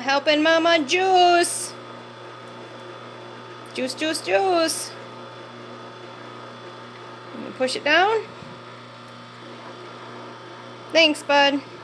helping Mama juice. Juice, juice, juice. Push it down. Thanks, bud.